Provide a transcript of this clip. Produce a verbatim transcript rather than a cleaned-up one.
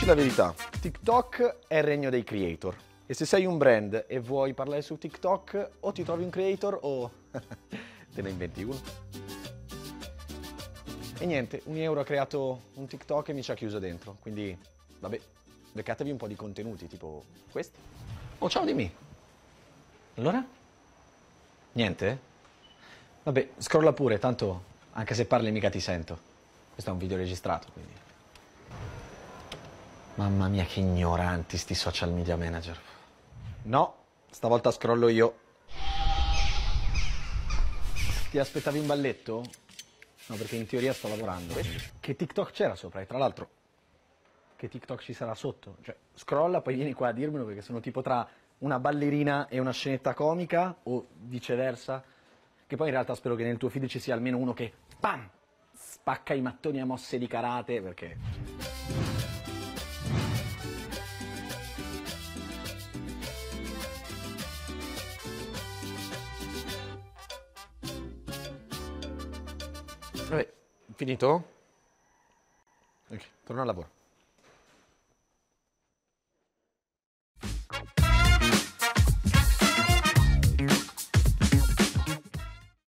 Dici la verità, TikTok è il regno dei creator. E se sei un brand e vuoi parlare su TikTok, o ti trovi un creator o te ne inventi uno. E niente, un euro ha creato un TikTok e mi ci ha chiuso dentro. Quindi, vabbè, beccatevi un po' di contenuti, tipo questi. Oh, ciao, dimmi. Allora? Niente? Vabbè, scrolla pure, tanto anche se parli mica ti sento. Questo è un video registrato, quindi. Mamma mia, che ignoranti sti social media manager. No, stavolta scrollo io. Ti aspettavi un balletto? No, perché in teoria sto lavorando. Che TikTok c'era sopra? E tra l'altro, che TikTok ci sarà sotto? Cioè, scrolla, poi vieni qua a dirmelo, perché sono tipo tra una ballerina e una scenetta comica, o viceversa. Che poi in realtà spero che nel tuo feed ci sia almeno uno che, pam, spacca i mattoni a mosse di karate, perché... Vabbè, finito? Ok, torno al lavoro.